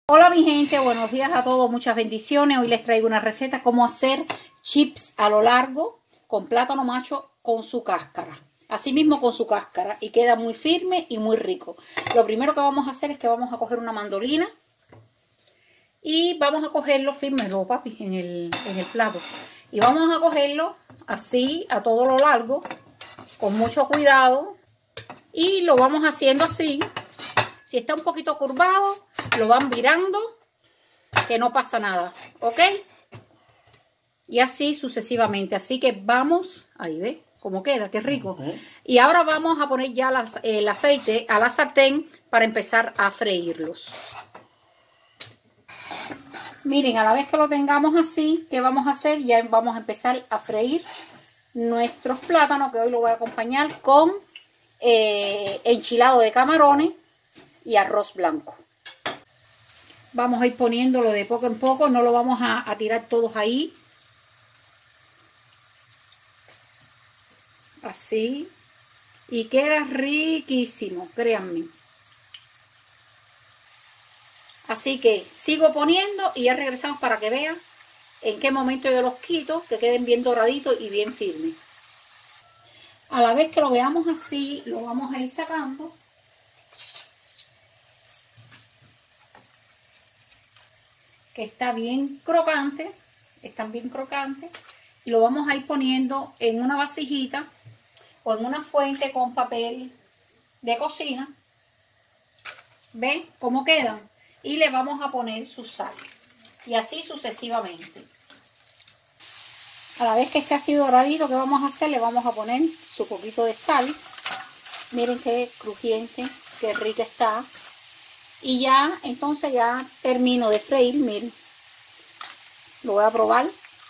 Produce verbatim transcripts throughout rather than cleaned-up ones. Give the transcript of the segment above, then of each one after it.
Hola mi gente, buenos días a todos, muchas bendiciones. Hoy les traigo una receta cómo hacer chips a lo largo con plátano macho con su cáscara. Así mismo con su cáscara y queda muy firme y muy rico. Lo primero que vamos a hacer es que vamos a coger una mandolina y vamos a cogerlo firme, no papi, en el, en el plato. Y vamos a cogerlo así a todo lo largo, con mucho cuidado, y lo vamos haciendo así. Si está un poquito curvado, lo van virando, que no pasa nada, ¿ok? Y así sucesivamente. Así que vamos, ahí ve cómo queda, qué rico. Uh-huh. Y ahora vamos a poner ya las, el aceite a la sartén para empezar a freírlos. Miren, a la vez que lo tengamos así, ¿qué vamos a hacer? Ya vamos a empezar a freír nuestros plátanos, que hoy lo voy a acompañar con eh, enchilado de camarones y arroz blanco. Vamos a ir poniéndolo de poco en poco, no lo vamos a, a tirar todos ahí. Así. Y queda riquísimo, créanme. Así que sigo poniendo y ya regresamos para que vean en qué momento yo los quito, que queden bien doraditos y bien firmes. A la vez que lo veamos así, lo vamos a ir sacando. Que está bien crocante, están bien crocantes, y lo vamos a ir poniendo en una vasijita o en una fuente con papel de cocina. ¿Ven cómo quedan? Y le vamos a poner su sal, y así sucesivamente. A la vez que esté así doradito, ¿qué vamos a hacer? Le vamos a poner su poquito de sal. Miren qué crujiente, qué rica está. Y ya, entonces ya termino de freír, miren. Lo voy a probar.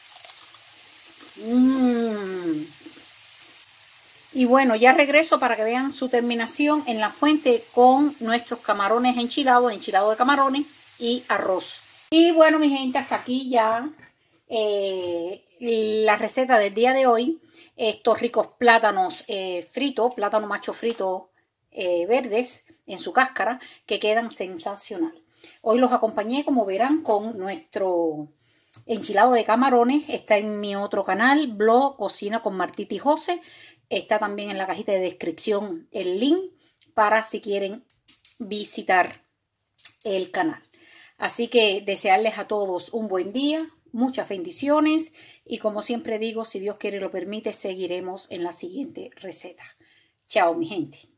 Mmm. Y bueno, ya regreso para que vean su terminación en la fuente con nuestros camarones enchilados, enchilado de camarones y arroz. Y bueno, mi gente, hasta aquí ya eh, la receta del día de hoy. Estos ricos plátanos eh, fritos, plátano macho frito eh, verdes en su cáscara, que quedan sensacional. Hoy los acompañé, como verán, con nuestro enchilado de camarones. Está en mi otro canal, blog Cocina con Martita y José. Está también en la cajita de descripción el link para si quieren visitar el canal. Así que desearles a todos un buen día, muchas bendiciones, y como siempre digo, si Dios quiere y lo permite, seguiremos en la siguiente receta. Chao, mi gente.